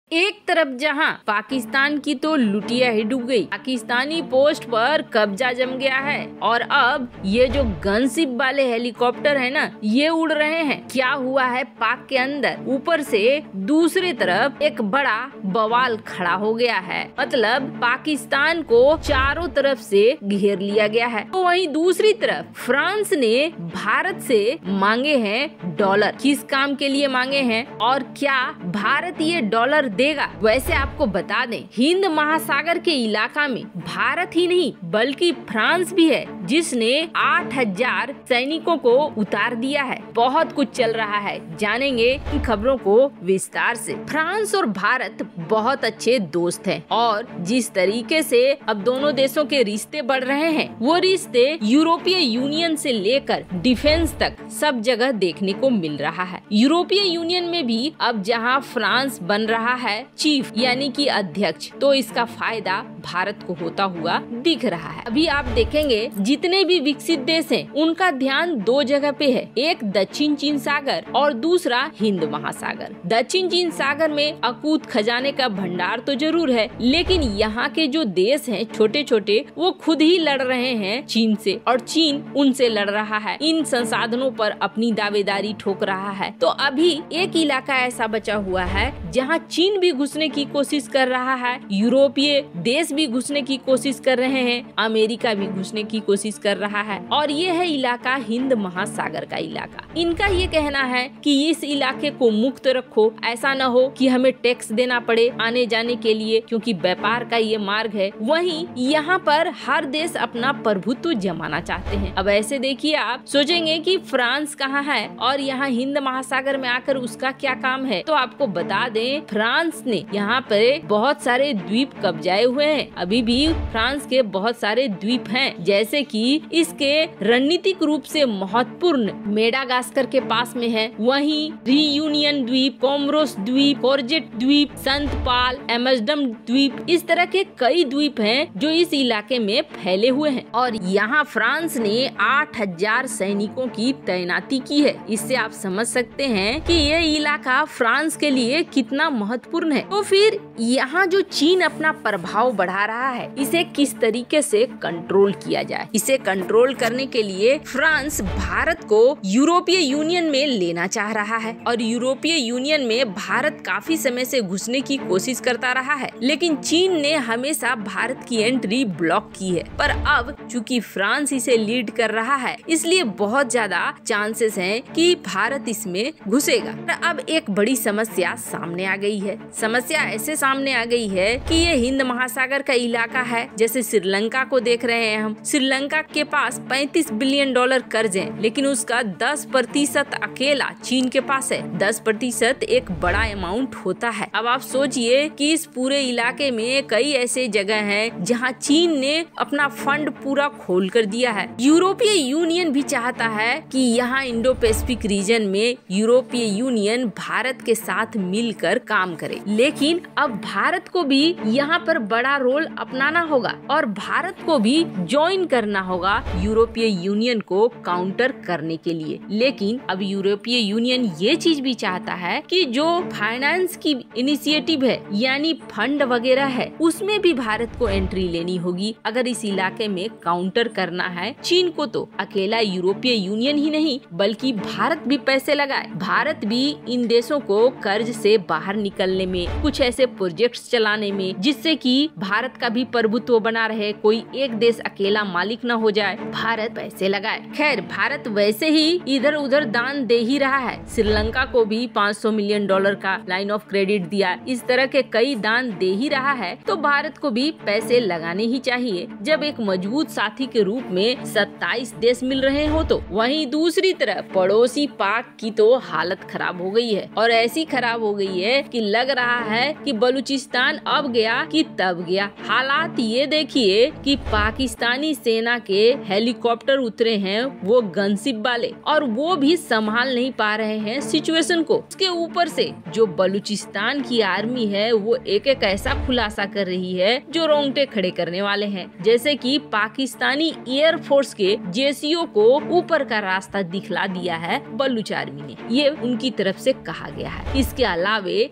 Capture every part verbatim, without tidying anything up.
एक तरफ जहां पाकिस्तान की तो लुटिया ही डूब गई, पाकिस्तानी पोस्ट पर कब्जा जम गया है और अब ये जो गनशिप वाले हेलीकॉप्टर है ना, ये उड़ रहे हैं। क्या हुआ है पाक के अंदर, ऊपर से दूसरी तरफ एक बड़ा बवाल खड़ा हो गया है। मतलब पाकिस्तान को चारों तरफ से घेर लिया गया है। तो वहीं दूसरी तरफ फ्रांस ने भारत से मांगे हैं डॉलर। किस काम के लिए मांगे हैं और क्या भारत ये डॉलर देगा? वैसे आपको बता दें, हिंद महासागर के इलाका में भारत ही नहीं बल्कि फ्रांस भी है, जिसने आठ हजार सैनिकों को उतार दिया है। बहुत कुछ चल रहा है, जानेंगे इन खबरों को विस्तार से। फ्रांस और भारत बहुत अच्छे दोस्त हैं और जिस तरीके से अब दोनों देशों के रिश्ते बढ़ रहे हैं, वो रिश्ते यूरोपीय यूनियन से लेकर डिफेंस तक सब जगह देखने को मिल रहा है। यूरोपीय यूनियन में भी अब जहां फ्रांस बन रहा है चीफ यानी कि अध्यक्ष, तो इसका फायदा भारत को होता हुआ दिख रहा है। अभी आप देखेंगे जितने भी विकसित देश हैं, उनका ध्यान दो जगह पे है, एक दक्षिण चीन सागर और दूसरा हिंद महासागर। दक्षिण चीन सागर में अकूत खजाने का भंडार तो जरूर है, लेकिन यहाँ के जो देश हैं छोटे छोटे, वो खुद ही लड़ रहे हैं चीन से और चीन उनसे लड़ रहा है, इन संसाधनों पर अपनी दावेदारी ठोक रहा है। तो अभी एक इलाका ऐसा बचा हुआ है जहाँ चीन भी घुसने की कोशिश कर रहा है, यूरोपीय देश भी घुसने की कोशिश कर रहे हैं, अमेरिका भी घुसने की कोशिश कर रहा है और ये है इलाका हिंद महासागर का इलाका। इनका ये कहना है कि इस इलाके को मुक्त रखो, ऐसा न हो कि हमें टैक्स देना पड़े आने जाने के लिए, क्योंकि व्यापार का ये मार्ग है। वहीं यहाँ पर हर देश अपना प्रभुत्व जमाना चाहते हैं। अब ऐसे देखिए, आप सोचेंगे कि फ्रांस कहाँ है और यहाँ हिंद महासागर में आकर उसका क्या काम है। तो आपको बता दें, फ्रांस ने यहाँ पे बहुत सारे द्वीप कब्जाए हुए हैं। अभी भी फ्रांस के बहुत सारे द्वीप हैं, जैसे कि इसके रणनीतिक रूप से महत्वपूर्ण मेडागास्कर के पास में है, वहीं रियूनियन द्वीप, कोमोरोस द्वीप, कॉर्जेट द्वीप, संत पाल, एम्स्टर्डम द्वीप, इस तरह के कई द्वीप हैं जो इस इलाके में फैले हुए हैं। और यहाँ फ्रांस ने आठ हजार सैनिकों की तैनाती की है। इससे आप समझ सकते हैं कि ये इलाका फ्रांस के लिए कितना महत्वपूर्ण है। तो फिर यहाँ जो चीन अपना प्रभाव बढ़ा रहा है, इसे किस तरीके से कंट्रोल किया जाए? इसे कंट्रोल करने के लिए फ्रांस भारत को यूरोपीय यूनियन में लेना चाह रहा है और यूरोपीय यूनियन में भारत काफी समय से घुसने की कोशिश करता रहा है, लेकिन चीन ने हमेशा भारत की एंट्री ब्लॉक की है। पर अब चूंकि फ्रांस इसे लीड कर रहा है, इसलिए बहुत ज्यादा चांसेस हैं कि भारत इसमें घुसेगा। अब एक बड़ी समस्या सामने आ गई है। समस्या ऐसे सामने आ गई है कि ये हिंद महासागर का इलाका है। जैसे श्रीलंका को देख रहे हैं हम, श्रीलंका के पास पैंतीस बिलियन डॉलर कर्ज है, लेकिन उसका दस प्रतिशत अकेला चीन के पास है। दस प्रतिशत एक बड़ा अमाउंट होता है। अब आप सोचिए कि इस पूरे इलाके में कई ऐसे जगह हैं जहां चीन ने अपना फंड पूरा खोल कर दिया है। यूरोपीय यूनियन भी चाहता है कि यहाँ इंडो पैसिफिक रीजन में यूरोपीय यूनियन भारत के साथ मिलकर काम करे, लेकिन अब भारत को भी यहाँ पर बड़ा रोल अपनाना होगा और भारत को भी ज्वाइन करना होगा यूरोपीय यूनियन को काउंटर करने के लिए। लेकिन अब यूरोपीय यूनियन ये चीज भी चाहता है कि जो फाइनेंस की इनिशिएटिव है यानी फंड वगैरह है, उसमें भी भारत को एंट्री लेनी होगी अगर इस इलाके में काउंटर करना है चीन को। तो अकेला यूरोपीय यूनियन ही नहीं बल्कि भारत भी पैसे लगाए। भारत भी इन देशों को कर्ज से बाहर निकलने में, कुछ ऐसे प्रोजेक्ट्स चलाने में जिससे कि भारत का भी प्रभुत्व बना रहे, कोई एक देश अकेला मालिक न हो जाए, भारत पैसे लगाए। खैर, भारत वैसे ही इधर उधर दान दे ही रहा है। श्रीलंका को भी पाँच सौ मिलियन डॉलर का लाइन ऑफ क्रेडिट दिया। इस तरह के कई दान दे ही रहा है, तो भारत को भी पैसे लगाने ही चाहिए जब एक मजबूत साथी के रूप में सत्ताईस देश मिल रहे हो। तो वहीं दूसरी तरफ पड़ोसी पाक की तो हालत खराब हो गई है और ऐसी खराब हो गई है कि लग रहा है कि बलूचिस्तान अब गया कि तब गया। हालात ये देखिए कि पाकिस्तानी सेना के हेलीकॉप्टर उतरे हैं, वो गनशिप वाले, और वो भी संभाल नहीं पा रहे हैं सिचुएशन को। उसके ऊपर से जो बलूचिस्तान की आर्मी है, वो एक एक ऐसा खुलासा कर रही है जो रोंगटे खड़े करने वाले हैं। जैसे कि पाकिस्तानी एयरफोर्स के जेसीओ को ऊपर का रास्ता दिखला दिया है बलूच आर्मी ने, ये उनकी तरफ से कहा गया है। इसके अलावे एक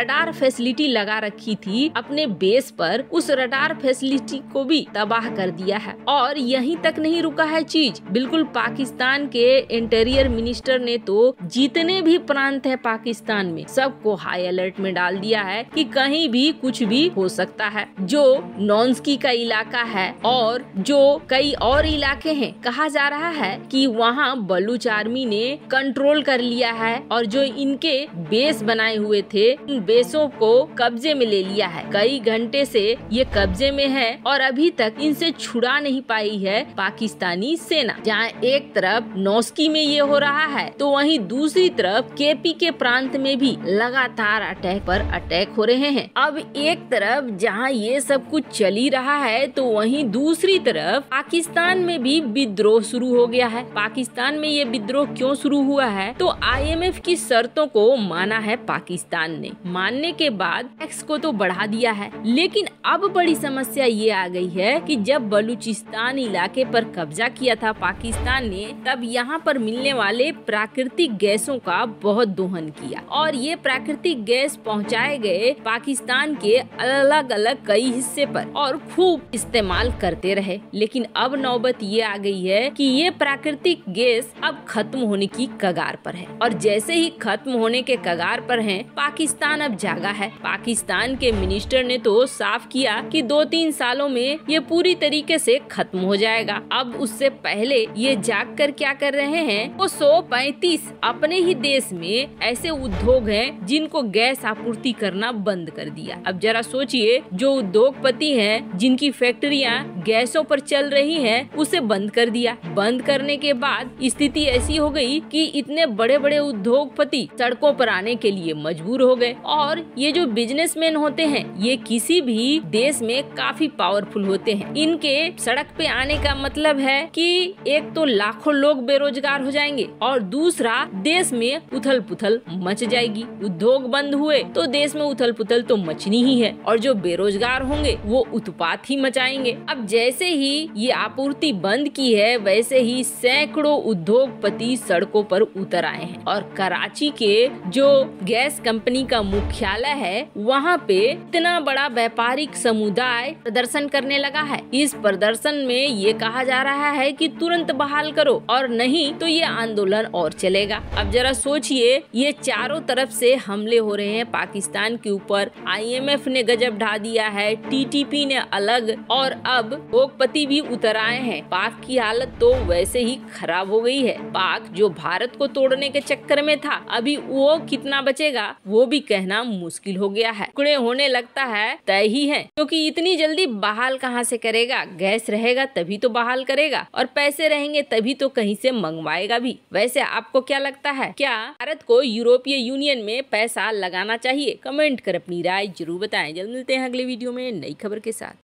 रडार फैसिलिटी लगा रखी थी अपने बेस पर, उस रडार फैसिलिटी को भी तबाह कर दिया है। और यहीं तक नहीं रुका है चीज, बिल्कुल पाकिस्तान के इंटीरियर मिनिस्टर ने तो जितने भी प्रांत है पाकिस्तान में सबको हाई अलर्ट में डाल दिया है कि कहीं भी कुछ भी हो सकता है। जो नॉन्स्की का इलाका है और जो कई और इलाके हैं, कहा जा रहा है कि वहाँ बलूच आर्मी ने कंट्रोल कर लिया है और जो इनके बेस बनाए हुए थे उन बेसों को कब्जे में ले लिया है। कई घंटे से ये कब्जे में है और अभी तक इनसे छुड़ा नहीं पाई है पाकिस्तानी सेना। जहाँ एक तरफ नौस्की में ये हो रहा है तो वहीं दूसरी तरफ केपी के प्रांत में भी लगातार अटैक पर अटैक हो रहे हैं। अब एक तरफ जहाँ ये सब कुछ चल ही रहा है तो वहीं दूसरी तरफ पाकिस्तान में भी विद्रोह शुरू हो गया है। पाकिस्तान में ये विद्रोह क्यों शुरू हुआ है तो आईएमएफ की शर्तों को माना है पाकिस्तान ने। मानने के बाद टैक्स को तो बढ़ा दिया है, लेकिन अब बड़ी समस्या ये आ गई है कि जब बलूचिस्तान इलाके पर कब्जा किया था पाकिस्तान ने, तब यहाँ पर मिलने वाले प्राकृतिक गैसों का बहुत दोहन किया और ये प्राकृतिक गैस पहुँचाए गए पाकिस्तान के अलग अलग कई हिस्से पर और खूब इस्तेमाल करते रहे। लेकिन अब नौबत ये आ गई है कि ये प्राकृतिक गैस अब खत्म होने की कगार पर है और जैसे ही खत्म होने के कगार पर है, पाकिस्तान अब जागा है। पाकिस्तान के मिनिस्टर ने तो साफ किया कि दो तीन सालों में ये पूरी तरीके से खत्म हो जाएगा। अब उससे पहले ये जाग कर क्या कर रहे हैं, वो सौ पैंतीस अपने ही देश में ऐसे उद्योग हैं जिनको गैस आपूर्ति करना बंद कर दिया। अब जरा सोचिए, जो उद्योगपति हैं जिनकी फैक्ट्रियां गैसों पर चल रही हैं, उसे बंद कर दिया। बंद करने के बाद स्थिति ऐसी हो गई कि इतने बड़े बड़े उद्योगपति सड़कों पर आने के लिए मजबूर हो गए। और ये जो बिजनेसमैन होते हैं ये किसी भी देश में काफी पावरफुल होते हैं। इनके सड़क पे आने का मतलब है कि एक तो लाखों लोग बेरोजगार हो जाएंगे और दूसरा देश में उथल पुथल मच जाएगी। उद्योग बंद हुए तो देश में उथल पुथल तो मचनी ही है और जो बेरोजगार होंगे वो उत्पात ही मचाएंगे। अब जैसे ही ये आपूर्ति बंद की है वैसे ही सैकड़ों उद्योगपति सड़कों पर उतर आए हैं और कराची के जो गैस कंपनी का मुख्यालय है वहाँ पे इतना बड़ा व्यापारिक समुदाय प्रदर्शन करने लगा है। इस प्रदर्शन में ये कहा जा रहा है कि तुरंत बहाल करो और नहीं तो ये आंदोलन और चलेगा। अब जरा सोचिए, ये चारों तरफ से हमले हो रहे हैं पाकिस्तान के ऊपर। आईएमएफ ने गजब ढा दिया है, टीटीपी ने अलग और अब उद्योगपति भी उतर आए हैं। पाक की हालत तो वैसे ही खराब हो गई है। पाक जो भारत को तोड़ने के चक्कर में था, अभी वो कितना बचेगा वो भी कहना मुश्किल हो गया है। टुकड़े होने लगता है तय ही है, क्योंकि इतनी जल्दी बहाल कहाँ से करेगा। गैस रहेगा तभी तो बहाल करेगा और पैसे रहेंगे तभी तो कहीं से मंगवाएगा भी। वैसे आपको क्या लगता है, क्या भारत को यूरोपीय यूनियन में पैसा लगाना चाहिए? कमेंट कर अपनी राय जरूर बताएं। जल्द मिलते हैं अगले वीडियो में नई खबर के साथ।